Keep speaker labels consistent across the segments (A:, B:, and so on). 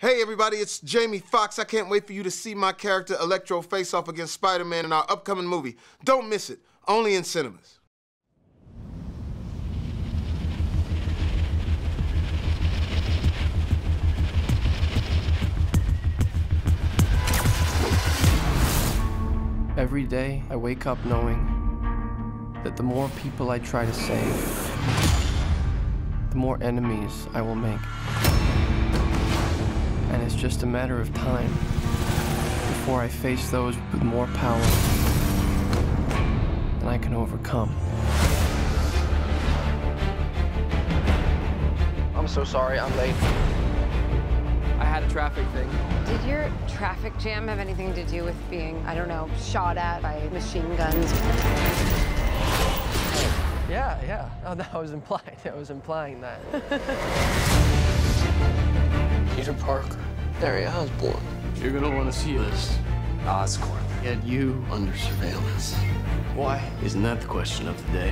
A: Hey everybody, it's Jamie Foxx. I can't wait for you to see my character Electro face off against Spider-Man in our upcoming movie. Don't miss it. Only in cinemas.
B: Every day, I wake up knowing that the more people I try to save, the more enemies I will make. And it's just a matter of time before I face those with more power than I can overcome. I'm so sorry, I'm late. I had a traffic thing.
C: Did your traffic jam have anything to do with being, I don't know, shot at by machine guns?
B: Yeah. Oh, no, I was implying that.
D: Peter Parker, Harry Osborn.
B: You're gonna want to see this.
D: Oscorp.
B: Get you
D: Under surveillance.
B: Why?
D: Isn't that the question of the day?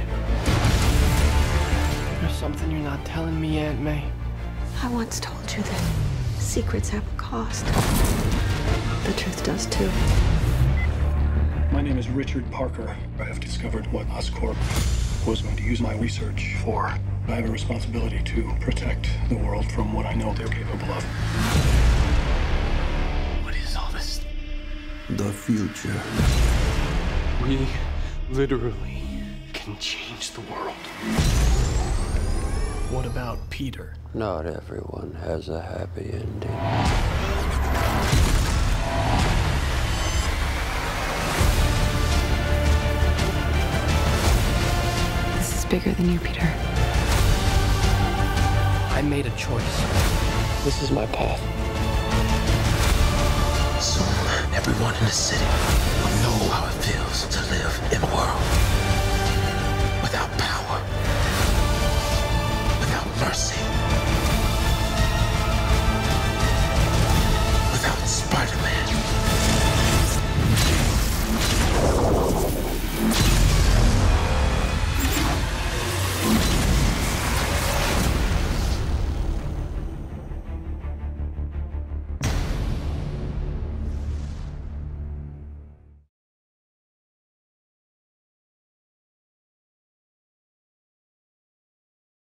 B: There's something you're not telling me, Aunt May.
E: I once told you that secrets have a cost. The truth does too.
F: My name is Richard Parker. I have discovered what Oscorp was going to use my research for. I have a responsibility to protect the world from what I know they're capable of.
D: What is all this?
G: The future.
D: We literally can change the world.
B: What about Peter?
G: Not everyone has a happy ending.
E: This is bigger than you, Peter.
B: I made a choice. This is my path.
D: Soon, everyone in the city will know how it feels to live in a world without power.